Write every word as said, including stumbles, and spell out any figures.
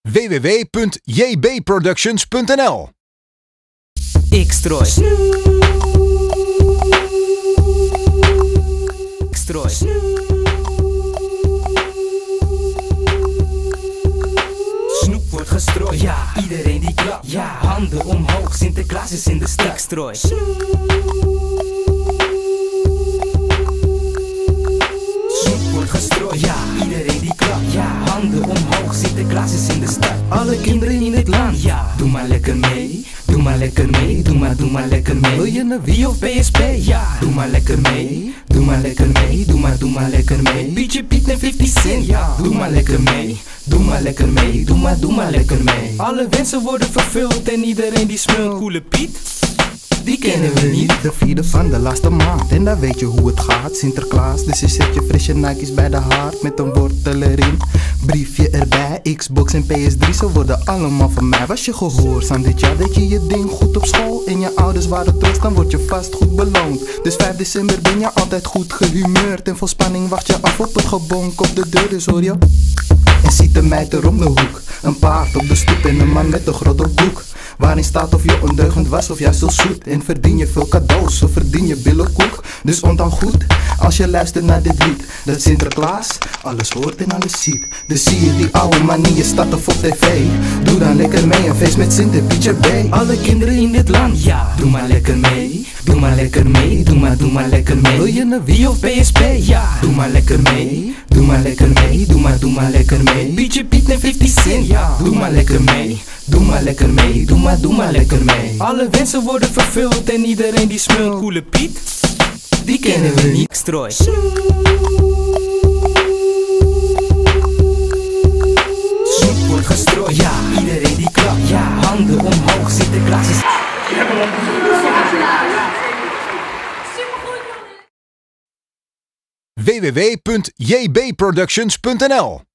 w w w punt j b productions punt n l. Xtroy. Xtroy. Snoep wordt gestrooid, ja, iedereen die klapt, ja, handen omhoog, Sinterklaas is in de stad. Xtroy. Snoep wordt gestrooid, ja, iedereen die klapt, ja, handen omhoog, Sinterklaas is in de stad. Alle kinderen in het land, ja, doe maar lekker mee. Doe maar lekker mee, doe maar, doe maar lekker mee. Wil je een Wii of P S P? Ja, doe maar lekker mee. Doe maar lekker mee, doe maar, doe maar lekker mee. Pietje Piet en vijftig cent, ja, doe maar lekker mee. Doe maar lekker mee, doe maar, doe maar lekker mee. Alle wensen worden vervuld en iedereen die smult. Coole Piet, die kennen we niet. De vierde van de laatste maand en dan weet je hoe het gaat. Sinterklaas, dus je zet je frisse Nike's bij de haard met een wortel erin. Briefje erbij, Xbox en P S drie, ze worden allemaal van mij. Was je gehoorzaam dit jaar, deed je je ding goed op school en je ouders waren trots, dan word je vast goed beloond. Dus vijf december ben je altijd goed gehumeurd en vol spanning wacht je af op het gebonk op de deur. Dus hoor je, en ziet een meid er om de hoek, een paard op de stoep en een man met een groddelboek. Waarin staat of je ondeugend was of juist zo zoet. En verdien je veel cadeaus of verdien je billenkoek. Dus onthoud goed, als je luistert naar dit lied, dat Sinterklaas alles hoort en alles ziet. Dus zie je die oude man in je stad of op tv, doe dan lekker mee een feest met Sint en Pietje B. Alle kinderen in dit land, ja, doe maar lekker mee. Doe maar lekker mee, doe maar, doe maar lekker mee. Wil je een Wii of P S P? Ja, doe maar lekker mee. Doe maar lekker mee, doe maar, doe maar lekker mee. Pietje Piet en vijftig cent, ja, doe maar lekker mee. Doe maar lekker mee, doe maar, doe maar lekker mee. Alle wensen worden vervuld en iedereen die smult. Coole Piet, die kennen we niet. Xtroy. Snoep wordt gestrooid, ja, iedereen die klapt, ja, handen omhoog, Sinterklaas is... w w w punt j b productions punt n l